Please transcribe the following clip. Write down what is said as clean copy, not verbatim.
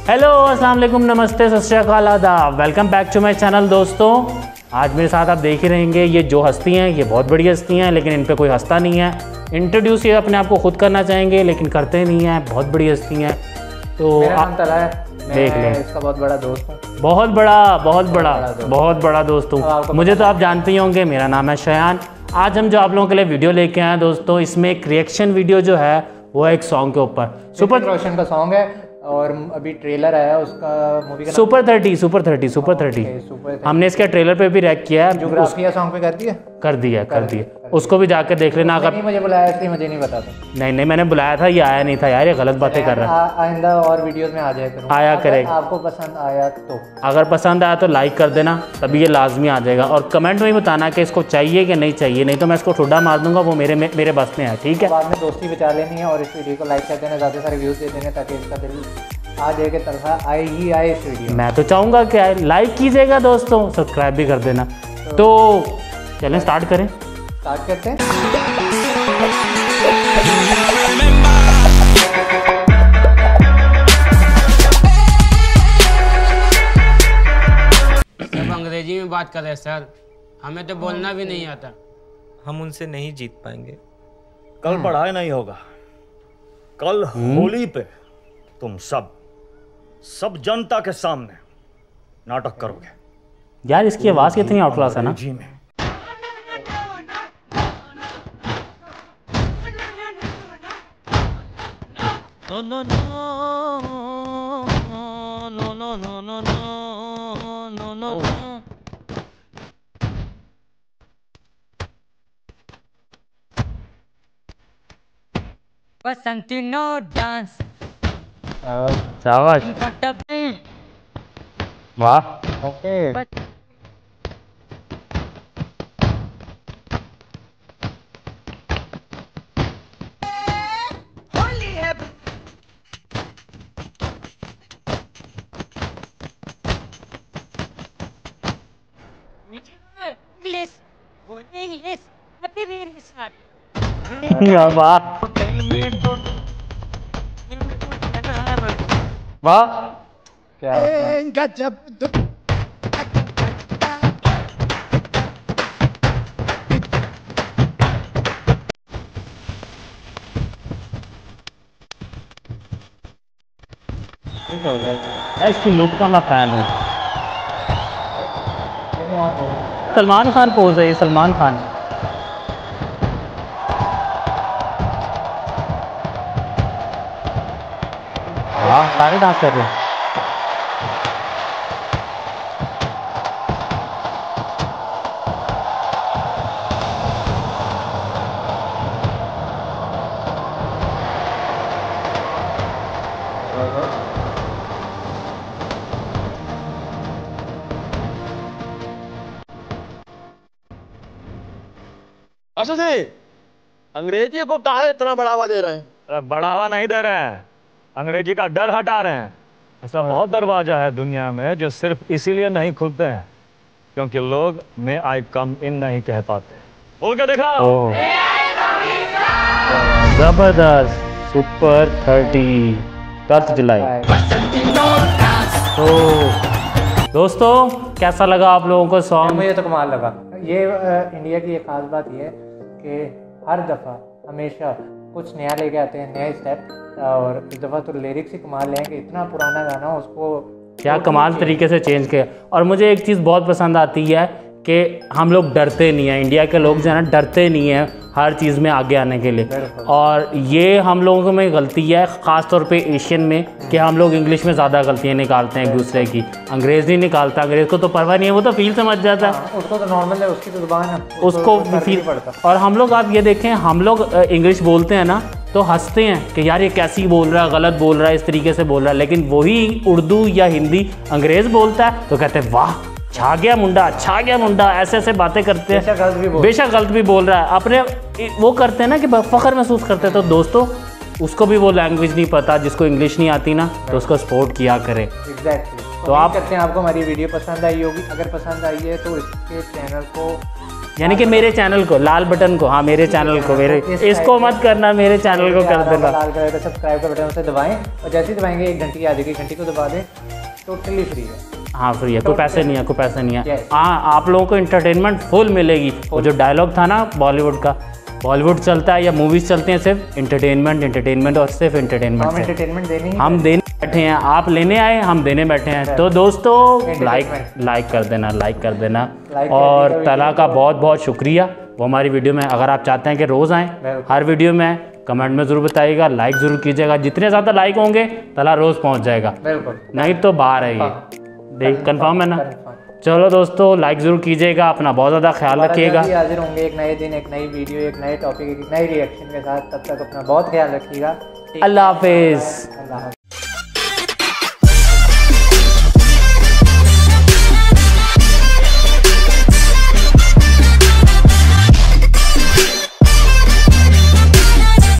Hello अस्सलाम वालेकुम, नमस्ते, सत श्री अकाल, आदाब। Welcome back to my channel. दोस्तों आज मेरे साथ आप देख ही रहेंगे ये जो हस्ती हैं ये बहुत बड़ी हस्ती हैं, लेकिन इन पे कोई हंसता नहीं है। इंट्रोड्यूस ये अपने आप को खुद करना चाहेंगे लेकिन करते नहीं हैं। बहुत बड़ी हस्ती हैं। तो मेरा नाम तला है, देख लें, इसका बहुत बड़ा दोस्त हूँ। बहुत बड़ा दोस्त हूँ। मुझे तो आप जानते ही होंगे, मेरा नाम है शयान। आज हम जो आप लोगों के लिए वीडियो लेके आए हैं दोस्तों, इसमें एक रिएक्शन वीडियो जो है वो है एक सॉन्ग के ऊपर। सुपर रोशन का सॉन्ग है और अभी ट्रेलर आया है उसका, मूवी का सुपर 30। हमने इसके ट्रेलर पे भी रिएक्ट किया है। जोग्राफिया सॉन्ग पे कर दिया उसको भी जाके देख लेना। अगर मुझे बुलाया इसलिए मुझे नहीं पता था। नहीं मैंने बुलाया था, ये आया नहीं था यार, ये गलत बातें कर रहा है। आइंदा और वीडियोस में आ जाया करूँ, आया करेगा। आपको पसंद आया तो, अगर पसंद आया तो लाइक कर देना, तभी ये लाजमी आ जाएगा। और कमेंट में ही बताना कि इसको चाहिए कि नहीं चाहिए, नहीं तो मैं इसको ठुड्डा मार दूंगा। वो मेरे बस में है, ठीक है। बाद में दोस्ती बचा लेनी है और इस वीडियो को लाइक कर देना, ज़्यादा सारे व्यूज़ दे देने ताकि इसका दिल आ जाएगा, तरह आए ही आए इस वीडियो। मैं तो चाहूँगा कि लाइक कीजिएगा दोस्तों, सब्सक्राइब भी कर देना। तो चलें स्टार्ट करते हैं। सब अंग्रेजी में बात कर रहे हैं सर, हमें तो बोलना भी नहीं आता। हम उनसे नहीं जीत पाएंगे। कल पढ़ाई नहीं होगा, कल होली पे तुम सब जनता के सामने नाटक करोगे। यार इसकी आवाज़ कितनी आउट क्लास है ना। जी में No, no, no, no, no, no, no, no, no, no. Basanti no dance शाबाश, वाह। ओके इंग्लिश बोले, इंग्लिश अभी मेरे साथ वाह वाह, क्या इसकी लुक का मैं फैन हूँ। सलमान खान पोज है ये, सलमान खान। हाँ सारे डांस कर रहे हैं। अच्छा से अंग्रेजी को काहे इतना बढ़ावा दे रहे हैं? अरे बढ़ावा नहीं दे रहे हैं, अंग्रेजी का डर हटा रहे हैं। ऐसा बहुत दरवाजा है दुनिया में जो सिर्फ इसीलिए नहीं खुलते हैं क्योंकि लोग मे आई कम इन नहीं कह पाते। बोल के देखा। जबरदस्त, सुपर 30 जुलाई। तो दोस्तों कैसा लगा आप लोगों को सॉन्ग? मुझे तो कमाल लगा। ये इंडिया की एक खास बात ये है कि हर दफ़ा हमेशा कुछ नया लेके आते हैं, नए स्टेप। और इस दफ़ा तो लिरिक्स ही कमाल हैं कि इतना पुराना गाना उसको क्या कमाल तरीके से चेंज किया। और मुझे एक चीज़ बहुत पसंद आती है कि हम लोग डरते नहीं हैं, इंडिया के लोग जो है ना डरते नहीं हैं हर चीज़ में आगे आने के लिए। और ये हम लोगों में गलती है, ख़ास तौर पे एशियन में, कि हम लोग इंग्लिश में ज़्यादा गलतियाँ निकालते हैं एक दूसरे की। अंग्रेज़ नहीं निकालता, अंग्रेज़ को तो परवाह नहीं है, वो तो फील समझ जाता है। उसको तो नॉर्मल है, उसकी तो ज़ुबान है, उसको फील पड़ता। और हम लोग आप ये देखें, हम लोग इंग्लिश बोलते हैं ना तो हंसते हैं कि यार ये कैसी बोल रहा है, गलत बोल रहा है, इस तरीके से बोल रहा है। लेकिन वही उर्दू या हिंदी अंग्रेज़ बोलता है तो कहते हैं वाह छा गया मुंडा, ऐसे बातें करते हैं। बेशक गलत भी बोल रहा है, अपने वो करते हैं ना कि फ़ख्र महसूस करते हैं। तो दोस्तों उसको भी वो लैंग्वेज नहीं पता, जिसको इंग्लिश नहीं आती ना, तो उसको सपोर्ट किया करे। एग्जैक्टली। तो आप करते हैं आपको हमारी वीडियो पसंद आई होगी। अगर पसंद आई है तो इसके चैनल को यानी कि मेरे चैनल को, लाल बटन को, हाँ मेरे चैनल को, मेरे इसको मत करना, मेरे चैनल को कर देना। लाल कलर का सब्सक्राइब का बटन उसे दबाएं और जैसे ही दबाएंगे 1 घंटी आ जाएगी, घंटी को दबा दें, टोटली फ्री है। हाँ फ्री है, कोई पैसे नहीं है, कोई पैसे नहीं है। Yes. हाँ आप लोगों को इंटरटेनमेंट फुल मिलेगी। वो जो डायलॉग था ना बॉलीवुड का, बॉलीवुड चलता है या मूवीज चलते हैं सिर्फ इंटरटेनमेंट और सिर्फ हम इंटरटेनमेंट। एंटरटेनमेंट देनी है। हम देने बैठे हैं, आप लेने आए, हम देने बैठे हैं। तो दोस्तों लाइक कर देना, लाइक कर देना। Like और कर तला का बहुत बहुत शुक्रिया, वो हमारी वीडियो में अगर आप चाहते हैं कि रोज़ आएँ हर वीडियो में, कमेंट में ज़रूर बताइएगा, लाइक ज़रूर कीजिएगा। जितने ज़्यादा लाइक होंगे तला रोज़ पहुँच जाएगा, बिल्कुल नहीं तो बाहर है ये। देख कंफर्म है ना। चलो दोस्तों लाइक ज़रूर कीजिएगा, अपना बहुत ज़्यादा ख्याल रखिएगा। हाजिर होंगे एक नए दिन, एक नई वीडियो, एक नए टॉपिक, एक नए रिएक्शन के साथ। तब तक अपना बहुत ख्याल रखिएगा। अल्लाह हाफिज़। अल्लाह हाफ़िज़।